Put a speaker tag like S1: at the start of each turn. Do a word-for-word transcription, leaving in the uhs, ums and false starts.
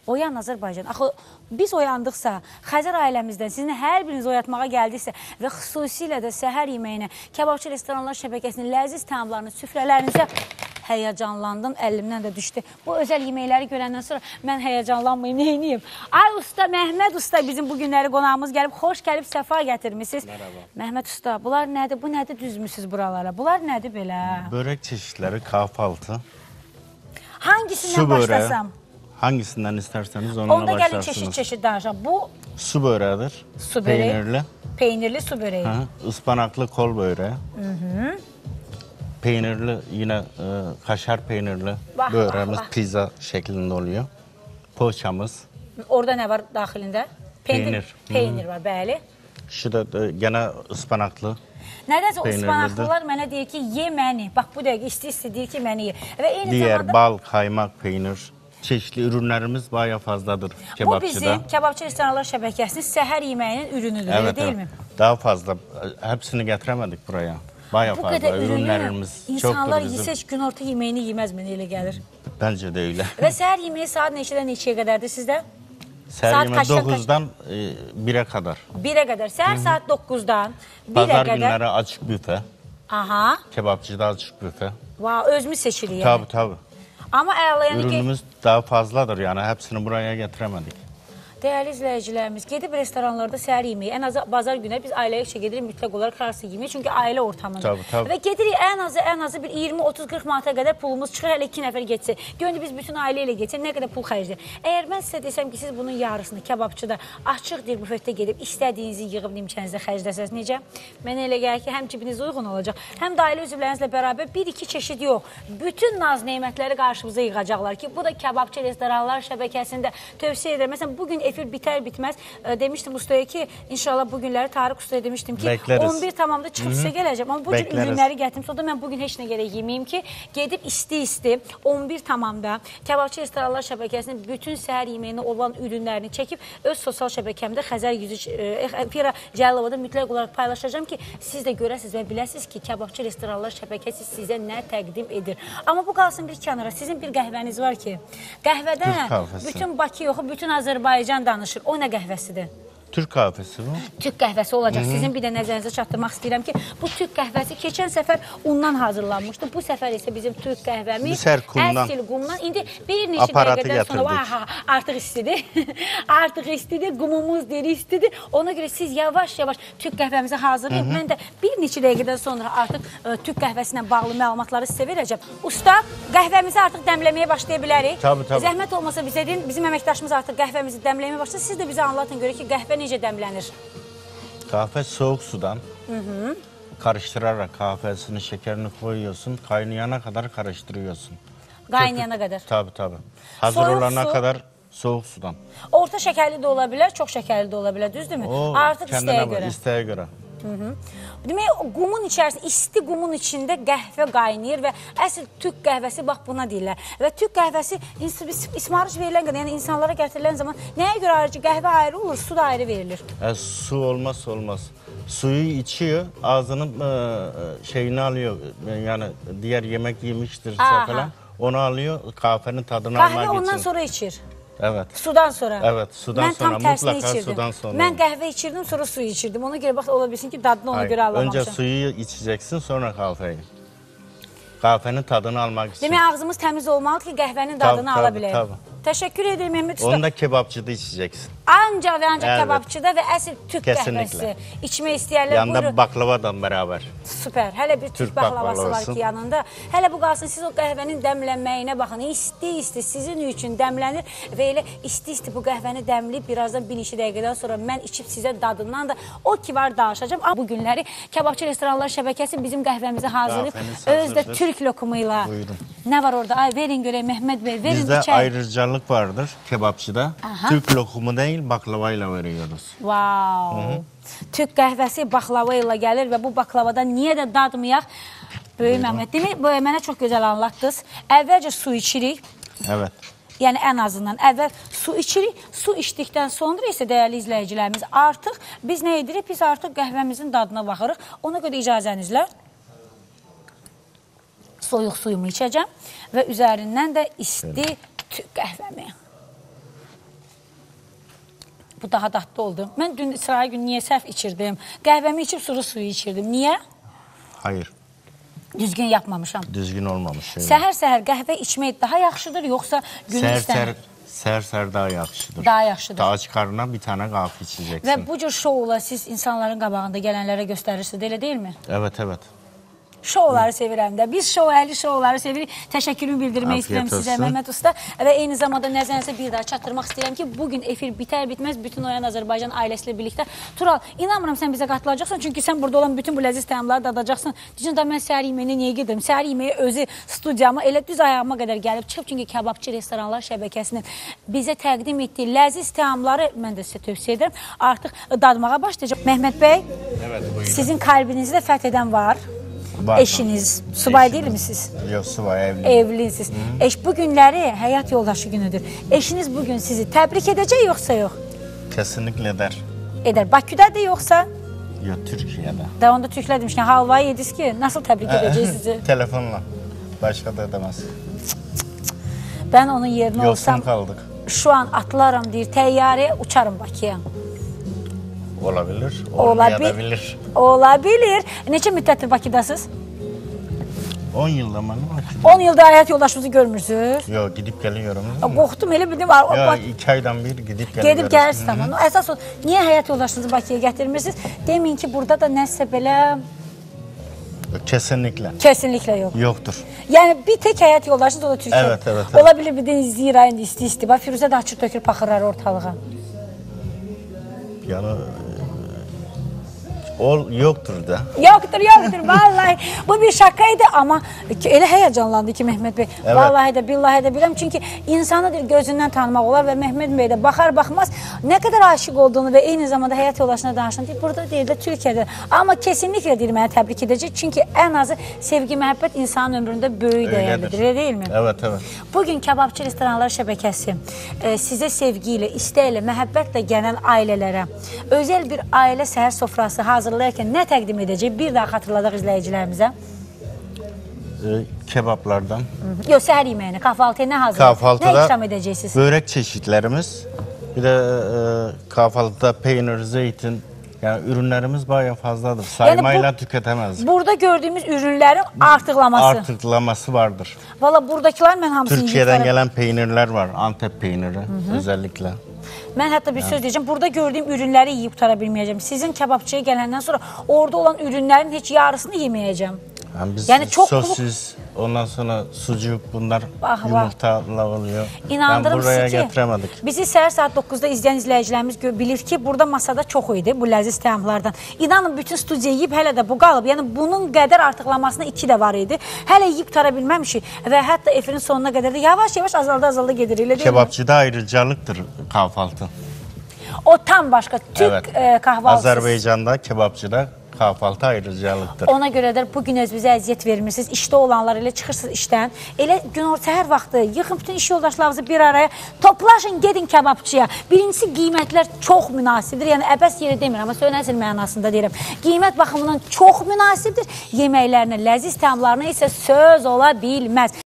S1: Oyan Azərbaycan. Axı, biz oyandıqsa, Xəzər ailəmizdən sizin hər biriniz oyatmağa gəldiksə və xüsusilə də səhər yeməyinə, kebabçı restoranlar şəbəkəsinin ləziz təamlarını, süfrələrinizə həyəcanlandım, əlimdən də düşdü. Bu özəl yeməkləri görəndən sonra mən həyəcanlanmayayım, neyniyim? Ay usta, Məhməd usta bizim bu günləri qonağımız gəlib, xoş gəlib, səfa gətirmişsiniz.
S2: Merhaba.
S1: Məhməd usta, bunlar nədir? Bu nədir düzmüsünüz buralara? Bunlar nədir belə?
S2: Börek çeşitleri, kahvaltı,
S1: Hangisindən
S2: su böreği.
S1: başlasam?
S2: Hangisinden isterseniz onunla
S1: Onda gəlin
S2: başlarsınız.
S1: çeşit çeşit danışam. Bu
S2: Su böreğidir.
S1: su böreği.
S2: Peynirli.
S1: Peynirli su böreği.
S2: Hı, ıspanaklı kol böreği. Hı hı. Peynirli yine e, kaşar peynirli
S1: Vah,
S2: böreğimiz
S1: vah, vah.
S2: pizza şeklinde oluyor. Poğaçamız.
S1: Orada nə var daxilində?
S2: Peynir.
S1: Peynir var, bəli.
S2: Şu da e, gene ıspanaklı.
S1: Nədəsə o
S2: Peynirlidir.
S1: ıspanaqlılar mənə deyir ki, ye məni. Bax, bu dəqiqə isti-isti deyir ki, məni ye. Və eyni
S2: Diğer
S1: zamanda
S2: bal, kaymak, peynir. Çeşitli ürünlerimiz bayağı fazladır
S1: bu
S2: kebapçıda.
S1: bizim kebabçı restoranlar şəbəkəsinin səhər yeməyinin ürünüdür,
S2: Evet,
S1: öyle değil
S2: evet.
S1: mi?
S2: Daha fazla. Hepsini getiremedik buraya. Bayağı
S1: Bu
S2: fazla.
S1: qədər ürünü
S2: Ürünlerimiz
S1: insanlar
S2: çoktur bizim.
S1: yesə günorta yeməyini yemez mənə elə gəlir.
S2: Bence de öyle.
S1: Və səhər yeməyi saat neçədən neçəyə qədərdir sizdə?
S2: Saat
S1: Saat kaçtan kaç?
S2: dokuzdan bire kadar.
S1: birə qədər. Səhər saat doqquzdan birə
S2: Pazar
S1: qədər.
S2: günleri açık büfe.
S1: Aha.
S2: Kebapçıda açık büfe.
S1: Va, özümüz seçirik yəni.
S2: Tabii tabii.
S1: Amma əla yəni ki,
S2: Ürünümüz daha fazladır yani hepsini buraya getiremedik.
S1: dəyərli izləyicilərimiz, gedib restoranlarda səhər yeməyi, ən azı bazar günləri biz ailəyəkcə gedirik mütləq olaraq harası yeməyi, çünki ailə ortamında.
S2: Tabii, tabii.
S1: Və gedirik ən azı, ən azı bir iyirmi otuz qırx manata qədər pulumuz çıxır, hələ iki nəfər getsə. Göndü biz bütün ailə ilə getsək, nə qədər pul xərcdir. Əgər mən sizə desəm ki, siz bunun yarısını kebabçıda açıq bir bufetdə gedib istədiyinizi yığıb nimçənizdə xərcləsəz, necə? Mənə elə gəlir ki, həm cibiniz uyğun olacaq, həm də ailə üzvlərinizlə bərabər bir-iki çeşid yox. Bütün naz neymətləri qarşımıza yığacaqlar ki, bu da kebabçı restoranlar şəbəkəsində tövsiyə edirəm. Məsələn, bugün efir bitər-bitməz e, demişdim ustaya ki, inşallah bu günləri Tarık ustaya demişdim ki,
S2: Bekleriz.
S1: on bir tamamda çıxıb sizə gələcəm. Amma bu cür
S2: Bekleriz.
S1: ürünləri gətirdim. Sonra da mən bugün heç nə gərək yeməyim ki, gedib isti-isti on bir tamamda kebabçı restoranlar şəbəkəsinin bütün səhər yeməyinə olan ürünlərini çəkib öz sosial şəbəkəmdə Xəzər yüzü e, Fira Cəlovada mütləq olaraq paylaşacağım ki, siz də görəsiniz və biləsiniz ki, kebabçı restoranlar şəbəkəsi sizə nə təqdim edir. Amma bu qalsın bir kənara. Sizin bir qəhvəniz var ki, qəhvədə
S2: Türk kahvesi.
S1: bütün Bakı yoxu, bütün Azərbaycan danışır. O nə qəhvəsidir?
S2: Türk kahvesi bu.
S1: Türk qəhvəsi olacaq. Sizin bir də nəzərinizə çatdırmaq istəyirəm ki, bu Türk qəhvəsi keçən səfər undan hazırlanmışdı. Bu səfər isə bizim Türk qəhvəmiz
S2: Biz hər qumdan,
S1: əsl qumdan. İndi bir neçə
S2: aparatı
S1: dəqiqədən sonra
S2: gətirdik.
S1: aha, artıq istidir. artıq istidir. Qumumuz deri istidir. Ona görə siz yavaş-yavaş Türk qəhvəmizi hazırlayın. Mən də bir neçə dəqiqədən sonra artıq ə, Türk qəhvəsi ilə bağlı məlumatları sizə verəcəm. Usta, qəhvəmizi artıq dəmləməyə başlaya bilərik.
S2: Tabii, tabii.
S1: Zəhmət olmasa bizə deyin, bizim əməkdaşımız artıq qəhvəmizi dəmləməyə başlasın. Siz də bizə anlatın görə ki, qəhvə necə dəmlənir?
S2: Kahve soğuk sudan hı hı. karıştırarak kahvesini, şekerini koyuyorsun. Kaynayana kadar karıştırıyorsun.
S1: Qaynayana qədər.
S2: Tabii tabii. Hazır
S1: Soğuk
S2: olana
S1: su.
S2: kadar soğuk sudan.
S1: Orta şəkərli də ola bilər, çox şəkərli də ola bilər, düzdürmü?
S2: O
S1: Artıq
S2: kendine
S1: istəyə
S2: bak,
S1: görə.
S2: isteğe göre.
S1: Demək, o qumun içərisində, isti qumun içində qəhvə qaynayır və əsl Türk qəhvəsi bax buna deyirlər. Və Türk qəhvəsi ismarış verilən qədər, yəni insanlara gətirilən zaman nəyə görə ayrıca qəhvə ayrı olur, su da ayrı verilir?
S2: E, su olmazsa olmaz. Suyu içiyor, ağzının e, şeyini alıyor. E, yani diğer yemek yemiştirse
S1: Aha.
S2: falan. Onu alıyor, kahvenin tadını
S1: Qəhvə
S2: almak
S1: ondan
S2: için.
S1: sonra içir.
S2: Evet.
S1: Sudan sonra.
S2: Evet, sudan
S1: mən
S2: sonra,
S1: tam tersini
S2: mutlaka
S1: içirdim.
S2: sudan sonra.
S1: Mən qəhvə içirdim, sonra suyu içirdim. Ona görə bax, ola bilsin ki, dadını ona
S2: Hayır,
S1: görə alamamışam.
S2: önce suyu içeceksin, sonra kahveyi. Kahvenin tadını almak için.
S1: Demək, ağzımız təmiz olmalı ki, qəhvənin dadını
S2: Tabii,
S1: ala
S2: tabii,
S1: bilək.
S2: tabii.
S1: Təşəkkür edirəm Mehmet Usta.
S2: Onu da kebapçıda içeceksin.
S1: Ancaq və ancaq
S2: Evet.
S1: kebabçıda və əsl Türk
S2: Kesinlikle.
S1: qəhvəsi içmək istəyərlər.
S2: Yanında
S1: Buyurun.
S2: baklavadan beraber.
S1: Süper. Hələ bir Türk,
S2: Türk
S1: baklavası var
S2: baklavası.
S1: ki yanında. Hələ bu qalsın, siz o qəhvənin dəmlənməyinə baxın. İsti-isti sizin üçün dəmlənir və elə isti-isti bu qəhvəni dəmləyib birazdan bir neçə dəqiqədən sonra mən içib sizə dadından da o ki var danışacağım. Bu günləri kebabçı restoranlar şəbəkəsi bizim qəhvəmizi hazırlayıb.
S2: Qəhvəniz
S1: Özdə
S2: hazırdır.
S1: Türk lokumuyla.
S2: Buyurun.
S1: Nə var orada? Ay verin görək Mehmet Bey, verin
S2: Bizde
S1: içək.
S2: ayrıcalık vardır kebapçıda.
S1: Aha.
S2: Türk lokumu değil, baklavayla veriyoruz.
S1: Wow. Türk qəhvəsi baklava ilə gəlir və bu baklavadan niyə də dadmayaq? Böyük Məhməd, demək, bu mənə çox gözəl anlatdınız. Əvvəlcə su içirik.
S2: Evet.
S1: Yəni ən azından əvvəl su içirik. Su içdikdən sonra isə dəyərli izləyicilərimiz artıq biz nə edirik? Biz artıq qəhvəmizin dadına baxırıq. Ona görə icazənizlə soyuq suyumu içəcəm və üzərindən də isti Türk qəhvəmi. Bu daha dadlı oldu. Mən dün İsrail günü niyə səhv içirdim? Qəhvəmi içib suru suyu içirdim. Niyə?
S2: Hayır.
S1: Düzgün yapmamışam.
S2: Düzgün olmamış. Şeyler.
S1: Səhər-səhər qəhvə içmək daha yaxşıdır, yoxsa günü
S2: Ser
S1: istəmək?
S2: ser, ser ser daha yaxşıdır.
S1: Daha yaxşıdır.
S2: Daha karnına bir tane kahve içeceksin.
S1: Və bu cür şoular siz insanların qabağında gələnlərə göstərirsiniz, elə deyilmi?
S2: Evet evet.
S1: Şouları sevirəm də. Biz şou, əhli şouları sevirik. Təşəkkürümü bildirmək
S2: Afiyet
S1: istəyirəm sizə,
S2: olsun.
S1: Məhəmməd Usta. Və eyni zamanda nəzərinizə bir daha çatdırmaq istəyirəm ki, bugün efir bitər-bitməz bütün Oyan Azərbaycan ailəsilə birlikdə. Tural, inanmıram sən bizə qatılacaqsan, çünki sən burada olan bütün bu ləziz təamları dadacaqsan. Deyəcəksən da mən səhər yeməyinə niyə gedirəm? Səhər yeməyi özü studiyama elə düz ayağıma qədər gəlib çıxıb, çünki Kebabçı Restoranlar şəbəkəsinin bizə təqdim etdiyi ləziz təamları mən də sizə tövsiyə edirəm. Artıq dadmağa başlayacaq. Məhəmməd bəy,
S2: Evet, buyurun.
S1: sizin kalbinizdə fəth edən var.
S2: Var.
S1: Eşiniz, subay
S2: Eşimiz.
S1: değil mi siz?
S2: Yok subay evli.
S1: Evlisiniz. Eş bu günləri həyat yoldaşı günüdür. Eşiniz bugün sizi təbrik edəcək yoxsa yox?
S2: Kesinlikle eder.
S1: Edər. Bakıdadır yoxsa?
S2: Yok Türkiye'de.
S1: Da onda Türklər demişkən, halvayı yediniz ki, nasıl təbrik edəcək sizi?
S2: Telefonla. Başka da edemez.
S1: Ben onun yerine
S2: Yosun
S1: olsam,
S2: kaldık.
S1: şu an atlarım deyir, təyyarəyə uçarım Bakıya.
S2: Olabilir.
S1: Olabilir.
S2: Olmayabilir.
S1: Olabilir. Neçə müddətdir Bakıdasınız?
S2: on yılda mı?
S1: on yılda həyat yoldaşınızı görmürsünüz?
S2: Yok gidip geliyorum.
S1: Qorxdum, elə bildim. O-
S2: Ya
S1: Bak-
S2: iki aydan bir gidip geliyorum.
S1: Gedib gəlirsiniz tamam. Əsas o, niyə həyat yoldaşınızı Bakıya gətirmirsiniz? Demin ki, burada da nəsə belə
S2: Kesinlikle.
S1: kesinlikle yok.
S2: Yoktur.
S1: Yəni bir tek həyat yoldaşınız o da Türkiyə.
S2: Evet, evet, evet.
S1: Ola bilir bir də izləyir indi isti-isti. Bax Firuzə də açıq tökür paxırlar ortalığa.
S2: Yani ol yoktur da.
S1: Yoxdur, yoxdur, vallahi. Bu bir şakaydı ama elə həyacanlandı ki Mehmet Bey.
S2: Evet.
S1: Vallahi də, billahi də bilirəm. Çünki insanı deyir, gözündən tanımaq olar və Mehmet Bey də baxar baxmaz nə qədər aşiq olduğunu və eyni zamanda həyat yoldaşına danışan deyir. Burada deyir də Türkiyədə. Amma kesinlikle deyir mənə təbrik edəcək. Çünki ən azı sevgi, məhəbbət insanın ömründə böyük dəyərlidir, elə deyilmi?
S2: Evet evet.
S1: Bugün Kebabçı Restoranlar şəbəkəsi e, sizə sevgi ilə, istəklə, məhəbbətlə gələn ailələrə özəl bir ailə səhər sofrası hazırlayarkən nə təqdim edəcək? Bir daha xatırladaq izləyicilərimizə.
S2: Ee, kebaplardan.
S1: Yox, səhər yeməyini, kahvaltıya nə hazırlayacaq? Nə
S2: Kahvaltıda
S1: ikram edəcəksiniz?
S2: börek çeşitlerimiz. Bir de e, kahvaltıda peynir, zeytin. Yani ürünlerimiz bayağı fazladır. Saymayla
S1: bu-
S2: tüketemez.
S1: Burada gördüyümüz ürünlərin artıqlaması.
S2: Artıklaması vardır.
S1: Valla buradakilar mən hamısını
S2: Türkiye'den
S1: yiyib
S2: gelen peynirler var. Antep peyniri özellikle.
S1: Mən hətta bir söz deyəcəm, burada gördüyüm ürünləri yeyib qutara bilməyəcəm. Sizin kebabçıya gələndən sonra orada olan ürünlərin heç yarısını yeməyəcəm.
S2: Yani biz
S1: Yani çok-
S2: sosis, ondan sonra sucuk bunlar
S1: Vah, vah.
S2: yumurtalı oluyor.
S1: İnandırım
S2: ben buraya
S1: sizi ki,
S2: getiremedik.
S1: bizi səhər saat doqquzda izləyən izləyicilərimiz gö- bilir ki, burada masada çox idi bu ləziz təamlardan. İnanın bütün studiya yeyib hələ də bu qalıb. Yəni bunun qədər artıqlamasına iki də var idi. Hələ yeyib qutara bilməmişik və hətta efirin sonuna qədər də yavaş-yavaş azalda-azalda gedir, elə deyil mi?
S2: Kebapçıda ayrıcalıktır kahvaltı.
S1: O tam başqa Türk
S2: Evet.
S1: e, kahvaltısı.
S2: Azerbaycan'da kebapçıda kahvaltı ayrıcalıktır.
S1: Ona görə də bu gün öz bizə əziyyət vermirsiniz. İşdə olanlar elə çıxırsınız işdən. Elə gün orta hər vaxtı yığın bütün iş yoldaşlarınızı bir araya, toplaşın, gedin kebabçıya. Birincisi qiymətlər çox münasibdir. Yəni əbəs yerə demirəm, amma sönəsil mənasında deyirəm. Qiymət baxımından çox münasibdir. Yeməklərinə, ləziz təamlarına isə söz ola bilməz.